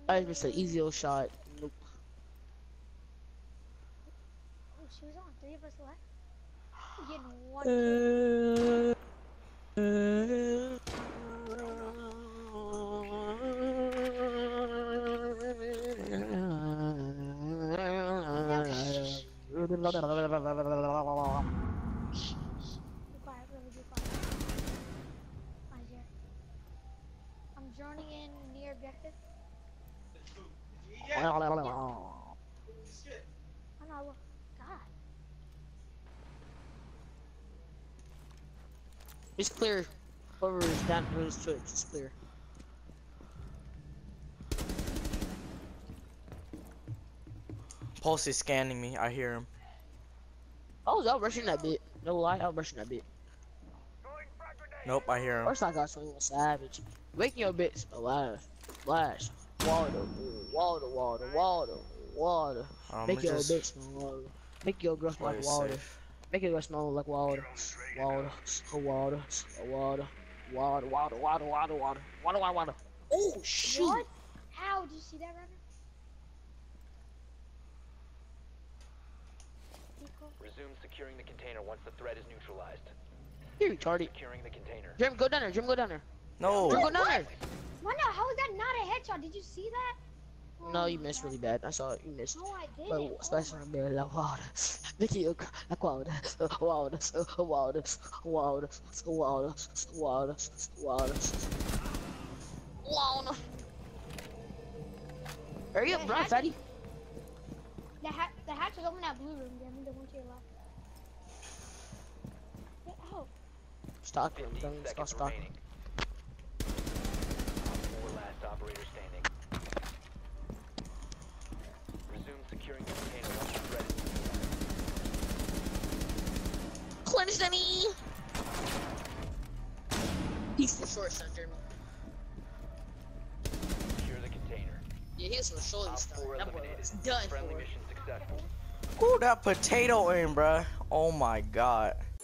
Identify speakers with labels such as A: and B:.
A: I missed an easy old shot. Nope.
B: Oh, she was on. 3 of us left. We're getting 1 kill. Be quiet, really be quiet. Eyes here. I'm joining in near objective. I know, look. God.
A: It's clear. Whoever is down those to it, it's clear.
C: Pulse is scanning me. I hear him.
A: I was out rushing that bit. No lie, out rushing that bit.
C: Nope, I hear him.
A: First I got swinging with savage. Waking your bitch alive. Flash. Water, water, water, water, water. Make your
C: Just
A: bitch smell water. Make your girl smell
C: play
A: like
C: it
A: water.
C: safe.
A: Make your girl smell like water. Water, water, water, water, water, water, water, water, water, water, water. Oh shoot!
B: What? How? Did you see that, Runner?
D: Resume securing the container once the threat is neutralized.
A: You retarded.
D: Securing the container.
A: Jim, go down there. Jim, go down there.
C: No.
A: Jim, go down there.
B: Why not? How is that not a headshot? Did you see that?
A: No,
B: Oh
A: you
B: my
A: missed
B: God.
A: really bad. I saw it. You missed.
B: No, I didn't.
A: But especially on there, like water. Make it like water, water, water, water, water, water, water, water. Hurry up, bro, fatty.
B: The hatch is open in that blue room, Jeremy. The one to your left. Get out.
A: Stop him.
D: 15
A: Don't stop
D: seconds
A: stalking.
D: remaining. Op 4 last operator standing. Resume securing the container once the threat is neutralized.
A: Cleanse the knee. He's for short, son, Jeremy.
D: Secure the container.
A: Yeah, he was for short.
D: Op 4
A: That boy
D: eliminated.
A: was done
D: Friendly
A: for.
D: mission successful.
C: Ooh, that potato in, bruh. Oh my god.